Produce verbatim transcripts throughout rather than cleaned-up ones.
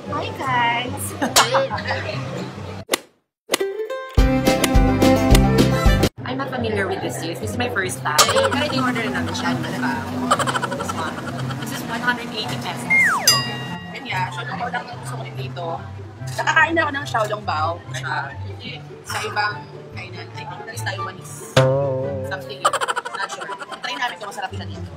Hi guys! I'm not familiar with this dish. This is my first time. Pero ito yung order namin siya. This one. This is one hundred eighty pesos. Yan nga, Xiaolongbao lang ang gusto ko dito. Nakakain ako ng Xiaolongbao siya sa ibang kainan. I think that is Taiwanese. Something yun. Not sure. Try namin kung masarap siya dito.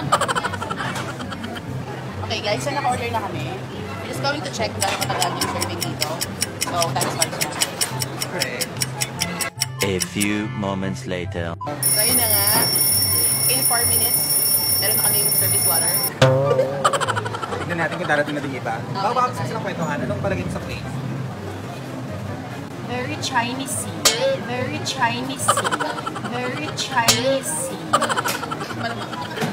Okay guys, so naka-order na kami. We're just going to check kung gano'ng katagal yung serving dito. So, time starts na. Correct. A few moments later. So, yun na nga. In four minutes, meron na kami yung service water. Tignan natin kung darating na din iba. Bago bago sa silang kwentuhan, anong palagay sa plate? Very Chinese-y. Very Chinese-y. Very Chinese-y. Malamang.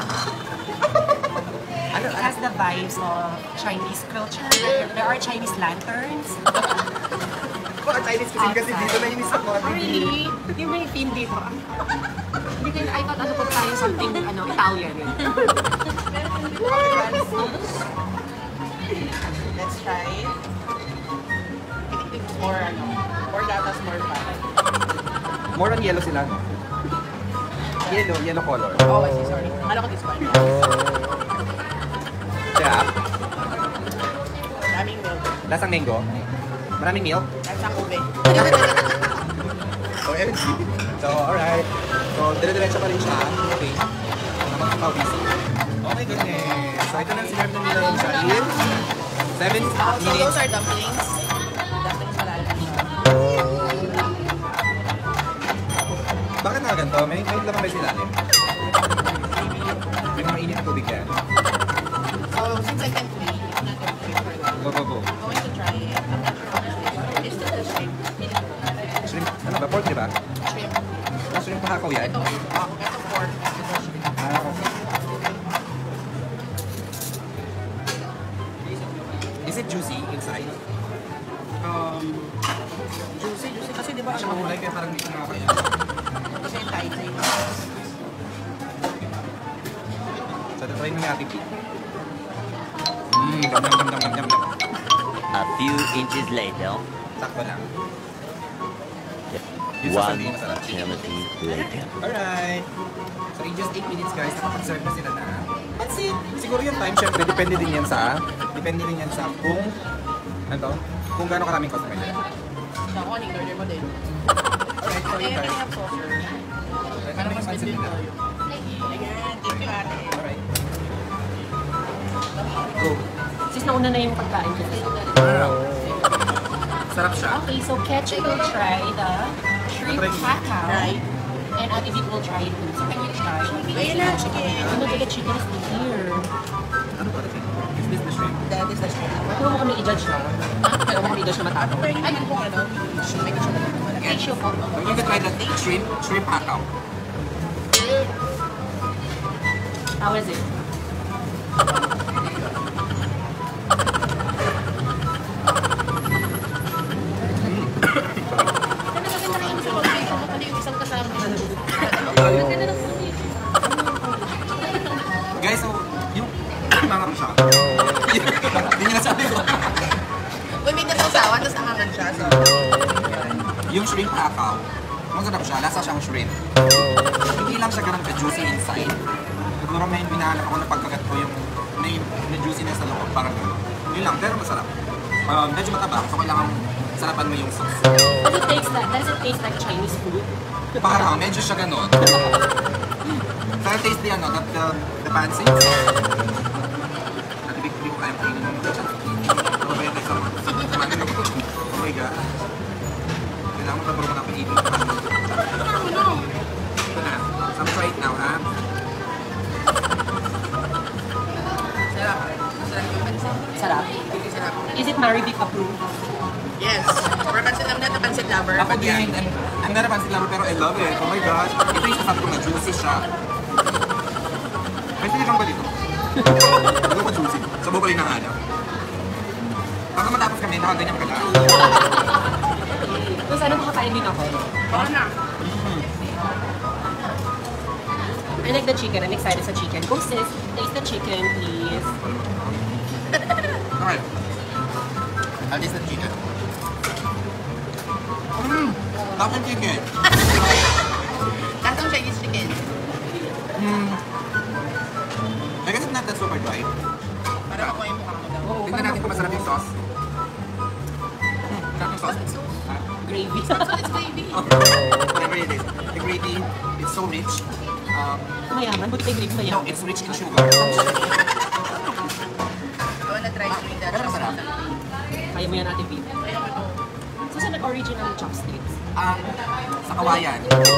It has the vibes of Chinese culture. There are Chinese lanterns. Baka Chinese cuisine kasi dito na yun sa Oh, really? Yung may theme dito. Hindi ko, I thought ano po tayo something ano, Italian. Let's try it. I think it's more, ano, more gatas, more fat. More on yellow sila, no? Yellow, yellow color. Oh, I see, sorry. Akala ko this one. Kaya, Maraming milk. lasang mango. Maraming milk. Lasang ube. So, M G. So, alright. So, dire-diretso pa rin siya. Okay. Mga pawisi. Oh my goodness. So, ito na sinerve na nila yung siya in seven So, minutes. those are dumplings. Dumplings malalim. Bakit na ganito? May, may laman ba sila? May mga init na tubig yan. So, since I can free, it's not going to be for that. Go, go, go. I'm going to try it. I'm not sure how much this is. It's just a shrimp. Shrimp, ano ba? Pork, di ba? Shrimp. Ah, shrimp pahakaw yan? Ito, oh, ito pork. Ito shrimp. Ah, okay. Is it juicy inside? Um, juicy, juicy. Kasi di ba, Siya ano, mahulay kaya parang hindi ko nakakaya. kasi yung Thai thing. So, try mo yung ating tea. Mmm, dam, dam, dam, dam, dam, dam, dam. A few inches later. Sakto lang. Yung One sasabihin masarap. eternity later. Alright. So, in just eight minutes guys, nakapag-serve na sila na. That's it. Siguro yung time, syempre, depende din yan sa, depende din yan sa kung, ano to? Kung gaano karaming customer nila. So, ako, in-order mo din. Alright, so Ano yung yung time. have saucer? Ano yung pansit nila? Ayan, thank you ate. Alright. Go. Sis, nauna na yung pagkain ko. Wow. Sarap siya. Okay, so Ketchy will try the shrimp cacao. Right. And Ate Vic will try it too. So can you try? Ayan na, chicken. I'm gonna take a chicken is here. Ano ba ito? Is this the shrimp? That is the shrimp. Huwag mo kami i-judge na. Huwag mo kami i-judge na matapos. Pero yung ano kung ano, make sure na Okay, sure po. We're going to try the shrimp, shrimp hakaw. How is it? Guys, so, yung mga siya. Hindi nyo nasabi ko. Uy, may natawsawan, tapos nakangan siya. So, Yung shrimp hakaw, masarap siya, lasa siyang shrimp. Hindi lang siya ganun ka-juicy inside. Siguro may binahanap ako na pagkagat ko yung may, may juiciness sa loob, parang gano'n. Yun lang, pero masarap. Um, medyo mataba, so kailangan sarapan mo yung sauce. Does it taste like, does it taste like Chinese food? Parang medyo siya gano'n. Pero taste the ano, the, the, the fancy. At big big time kainin mo siya. Ano ba yun? Oh my God. Kailangan mo kapag mga pinili. Ito na. So I'm try it now, ha? sarap. Sarap yung pansit. Sarap. Sarap. Is it Marivic approved? Yes. For pansit, I'm not a pansit lover. Ako but yeah. din. I'm, I'm not a fancy lover pero I love it. Oh my God. Ito yung sasabi ko na juicy siya. May sinigang ba dito? Ito ba juicy? Sa bubali ng hanap. Pag matapos kami, nakaganyan ka lang. Kung sana makakain din ako. Oo na. I like the chicken. I'm excited sa chicken. Go sis, taste the chicken, please. Alright. I'll taste the chicken. Mmm! Tapos chicken. Lasang Chinese chicken. Mmm. I guess it's not that super dry. Parang ako yung mukha mo daw. Tingnan natin kung masarap yung sauce. Hmm, sarap yung sauce. Ah, Gravy. So it's gravy. whatever it is. The gravy, it's so rich. Um, Mayaman. Buti may gravy no, mayaman. it's rich in sugar. I wanna try to eat that. Pero masarap. Kaya mo yan natin, babe. Kaya mo ito. So, saan nag-original chopsticks? Um, sa kawayan.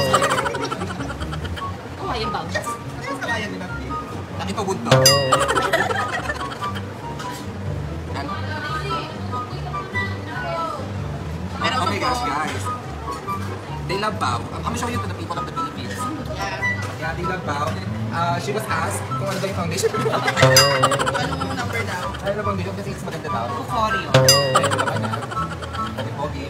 Kawayan ba? Yes! Yes, kawayan nila. Ito wood to. Yan. Pero Oh my ako- gosh, guys. They love Bao. I'm gonna show you to the people of the Philippines. Yeah. Yeah, they love Bao. Uh, she was asked kung ano daw yung foundation. Anong number daw? Ano na foundation kasi it's maganda daw. Kukoryo. Ay, ito naman na. Pogi-pogi.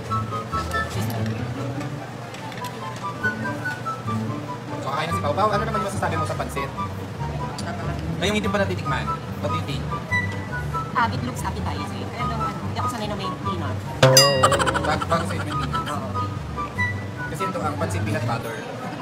So, kakain na si Pao. Pao, ano naman yung masasabi mo sa pansit? Ngayong hindi pa natitikman. What do you think? Ah, it looks appetizing. Kaya lang, ano, hindi ako sanay na may peanut. Bago, bago sa inyo yung Oo. kasi ito ang pansit peanut butter.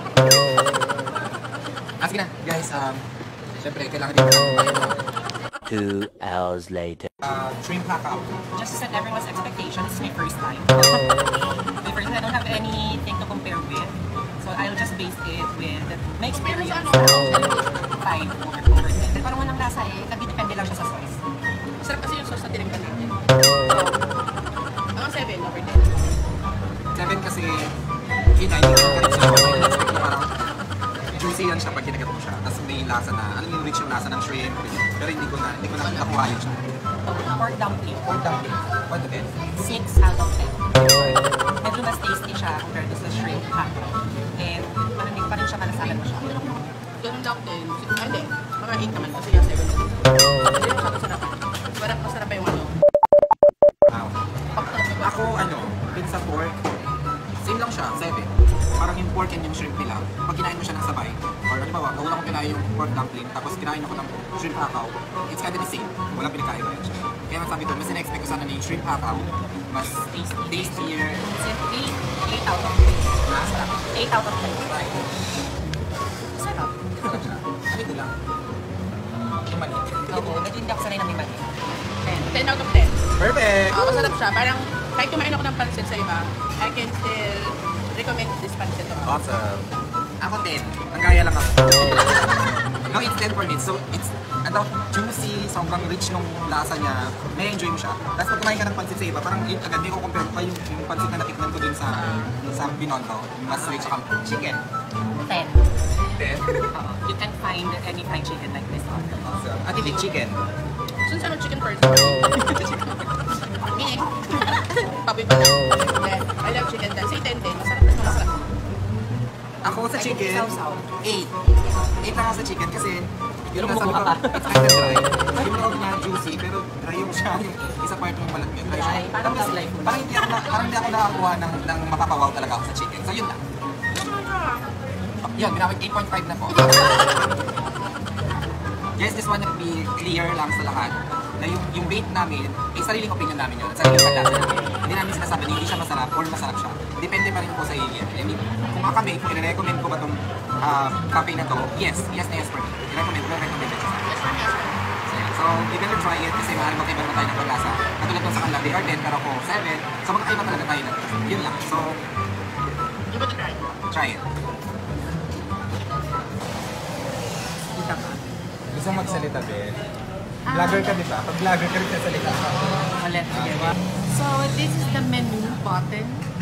Ah, sige na. Guys, um, syempre, kailangan din Two hours later. uh, shrimp hakaw. Just to set everyone's expectations, it's my first time. My first time, I don't have anything to compare with. So I'll just base it with my experience. Five over over ten. Parang walang lasa eh. Nagdidepende lang siya sa sauce. Masarap kasi yung sauce na tinignan natin. Ako seven over ten. Seven kasi, yun na, hindi ko naman sa expect ko parang juicy yan siya pag kinagat mo siya. Tapos may lasa na, alam mo yung rich yung lasa ng shrimp. Pero hindi ko na, hindi ko na nakuha yun siya. Pork dumpling. Pork dumpling. What the ten? six out of ten. Medyo mas tasty siya compared to sa shrimp hotdog. And malamig pa rin siya malasahan mo siya. Ganun lang din. Ah, hindi. Mga eight naman kasi yung seven. Hindi yung masarap. Masarap, masarap pa yung ano. Wow. Ako, ano, pizza pork, same lang siya, seven. Parang yung pork and yung shrimp nila, pag kinain mo siya ng sabay, or ano ba, una ko kinain yung pork dumpling, tapos kinain ako ng shrimp hakaw, it's kind of the same. Walang pinakaiba yun siya. Kaya nga sabi ko, mas in-expect ko sana na yung shrimp hakaw, mas Tasty. tastier. It's an eight. eight out of ten. Masarap. eight out of ten. Sarap. Masarap siya. Ano ito lang? Yung mali. Oo, medyo hindi ako sanay na may mali. ten. ten out of ten. Perfect! Ah, masarap siya. Parang kahit kumain ako ng pansit sa iba, I can still recommend this pansit to all. Awesome. Ako ten. Ang gaya lang ako. No, it's ten for me. So, it's ano, juicy, sobrang rich nung lasa niya. May enjoy mo siya. Tapos pag kumain ka ng pansit sa iba, parang yun agad, may ko compare pa yung, yung pansit na natikman ko dun sa sa Binondo. Yung mas rich ang chicken. ten. ten? Oo. You can find any fried chicken like this on. Awesome. At hindi chicken. Saan sa chicken first? Me? Papi pa lang. Yeah, I love chicken dahil. Say ten din. Masarap na masarap. Ako sa chicken, Sausaw. eight. eight lang ako sa chicken kasi yung Pero nasa mukha loob, ka. it's kind of dry. Yung loob niya juicy, pero dry yung siya. Yung isa part yung balat niya, dry siya. Dry, parang Tapos, love life mo. parang hindi ako, na- parang hindi ako nakakuha ng, ng mapapawaw talaga ako sa chicken. So yun lang. Yun, ginawag eight point five na po. Guys, just wanna be clear lang sa lahat na yung, yung bait namin, eh, sariling opinion namin yun. At sariling pagkasa namin. Hindi namin sinasabi na hindi siya masarap or masarap siya. Depende pa rin po sa inyo. I mean, kung mga kami, kung i-recommend ko ba itong uh, cafe na to, yes, yes na yes for me. I-recommend ko, recommend it. So, you better try it kasi mahal magkaiba naman tayo ng pag-asa. Katulad nung sa kanila, they are ten, pero ako seven. So, magkaiba talaga tayo ng yun lang. So, You better try. try it. Kita ka. Gusto magsalita, Ben? Vlogger ka, di ba? Pag vlogger ka rin salita ka. Oh, let's get it. So, this is the menu button.